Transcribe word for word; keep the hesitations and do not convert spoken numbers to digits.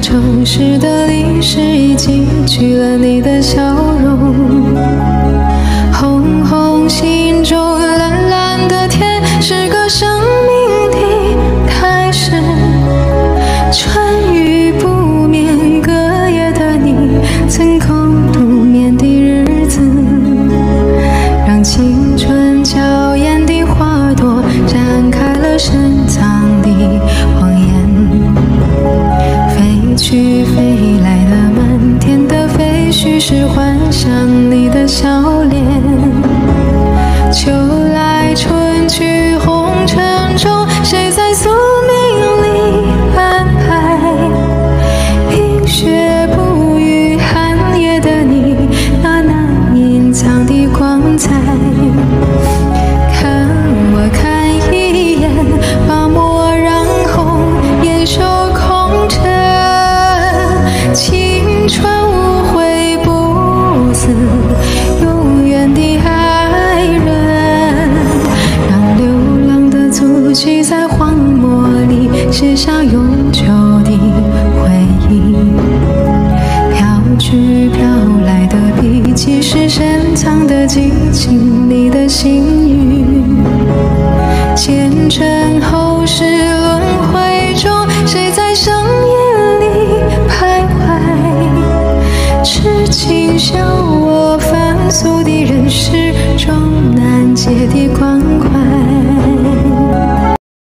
城市的历史已记取了你的笑容。红红心中蓝蓝的天，是个生命的开始。春雨不眠，隔夜的你曾空独眠的日子，让青春娇艳的花朵展开了深藏的谎言。飞去飞来的满天的飞絮，是幻想你的笑脸。秋来春去红尘中，谁在宿命里安排？冰雪不语寒夜的你，那难隐藏的光彩。看我看一眼，把墨染红，眼手空着青春无悔不死，永远的爱人。让流浪的足迹在荒漠里写下永久的回忆。飘去飘来的笔迹，是深藏的激情，你的心语。前尘后世轮回中，谁在深夜里徘徊？痴情笑我凡俗的人世中难解的光